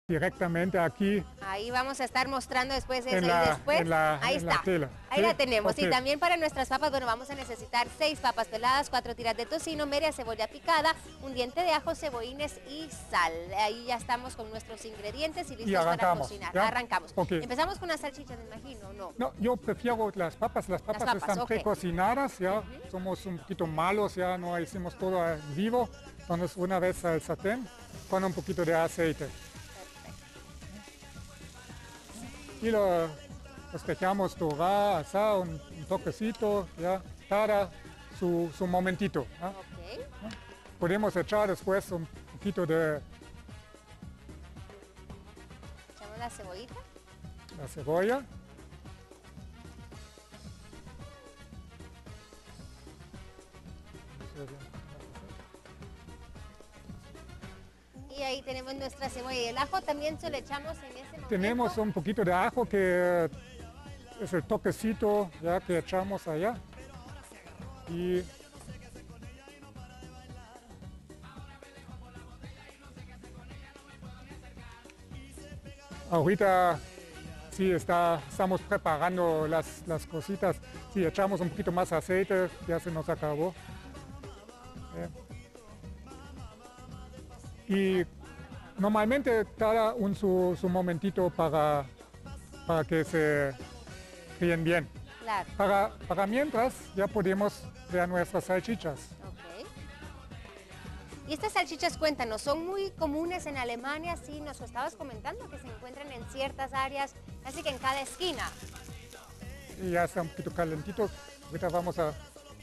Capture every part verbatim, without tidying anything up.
directamente aquí. Ahí vamos a estar mostrando después eso En y la- después, en la- ahí en la está, tela. ahí ¿Sí? la tenemos. Ok. Y también para nuestras papas, bueno, vamos a necesitar seis papas peladas, cuatro tiras de tocino, media cebolla picada, un diente de ajo, cebollines y sal. Ahí ya estamos con nuestros ingredientes y listos para arrancamos, cocinar. ¿ya? Arrancamos. Ok. Empezamos con las salchichas, me imagino, ¿no? No, yo prefiero las papas, las papas, papas, están ok. precocinadas, ya, somos un poquito malos, ya no hicimos todo en vivo, entonces una vez al sartén con un poquito de aceite. Y lo, los dejamos dorar, asar, un, un toquecito, ya, para su, su momentito. ¿Ya? Ok. Podemos echar después un poquito de Echamos la cebollita. la cebolla. Y ahí tenemos nuestra cebolla y el ajo también se lo echamos en ese momento. Tenemos un poquito de ajo que es el toquecito ya que echamos allá. Y ahorita sí está, estamos preparando las, las cositas. Si echamos un poquito más aceite, ya se nos acabó. Eh. Y normalmente tarda un su, su momentito para, para que se fríen bien. Claro. Para, para mientras ya podemos ver nuestras salchichas. Ok. Y estas salchichas, cuéntanos, son muy comunes en Alemania, sí, nos estabas comentando que se encuentran en ciertas áreas, casi que en cada esquina. Y ya está un poquito calentito. Ahorita vamos a...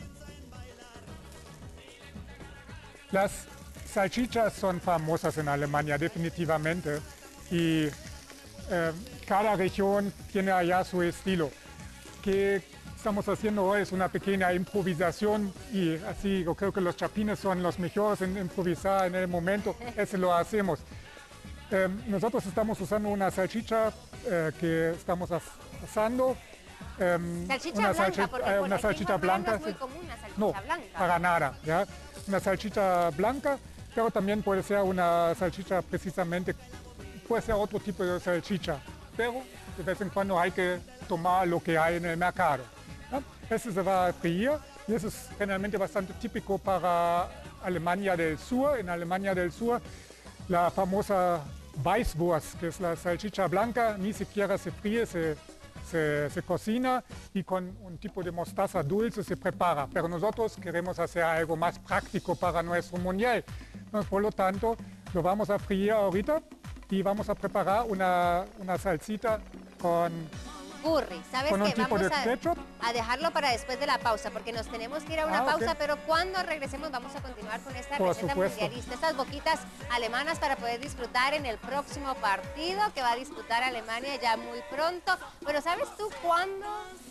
Las salchichas son famosas en Alemania, definitivamente. Y eh, cada región tiene allá su estilo. Que estamos haciendo hoy es una pequeña improvisación y así yo creo que los chapines son los mejores en improvisar en el momento, eso lo hacemos. Eh, nosotros estamos usando una salchicha eh, que estamos as asando. Eh, Salchicha una blanca, salchi porque eh, por una aquí salchicha en Guatemala blanca. no es muy Sí. común la salchicha No, blanca. para nada, ¿ya? Una salchicha blanca, pero también puede ser una salchicha precisamente, puede ser otro tipo de salchicha, pero de vez en cuando hay que tomar lo que hay en el mercado. ¿Ya? Este se va a freír y eso es generalmente bastante típico para Alemania del Sur. En Alemania del Sur la famosa Weißwurst, que es la salchicha blanca, ni siquiera se fríe, se, se, se cocina y con un tipo de mostaza dulce se prepara. Pero nosotros queremos hacer algo más práctico para nuestro mundial. Entonces, por lo tanto, lo vamos a freír ahorita y vamos a preparar una, una salsita con... Curry, ¿sabes con un qué? tipo Vamos de a, ketchup. a dejarlo para después de la pausa, porque nos tenemos que ir a una Ah, pausa, ok. pero cuando regresemos vamos a continuar con esta Por receta supuesto. mundialista, estas boquitas alemanas para poder disfrutar en el próximo partido que va a disputar Alemania ya muy pronto. Pero ¿sabes tú cuándo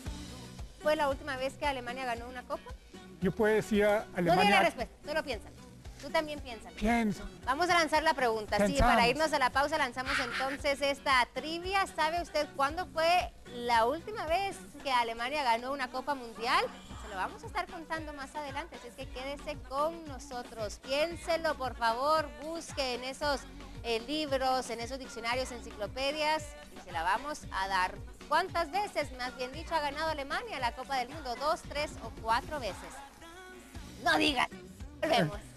fue la última vez que Alemania ganó una copa? Yo puedo decir No digas la Alemania... respuesta, solo piénsalo. Tú también piénsalo. Pienso. Vamos a lanzar la pregunta. Sí, Pensamos. para irnos a la pausa lanzamos entonces esta trivia. ¿Sabe usted cuándo fue la última vez que Alemania ganó una Copa Mundial? Se lo vamos a estar contando más adelante, así es que quédese con nosotros. Piénselo, por favor, busque en esos eh, libros, en esos diccionarios, enciclopedias y se la vamos a dar. ¿Cuántas veces, más bien dicho, ha ganado Alemania la Copa del Mundo? ¿Dos, tres o cuatro veces? No digan. Volvemos.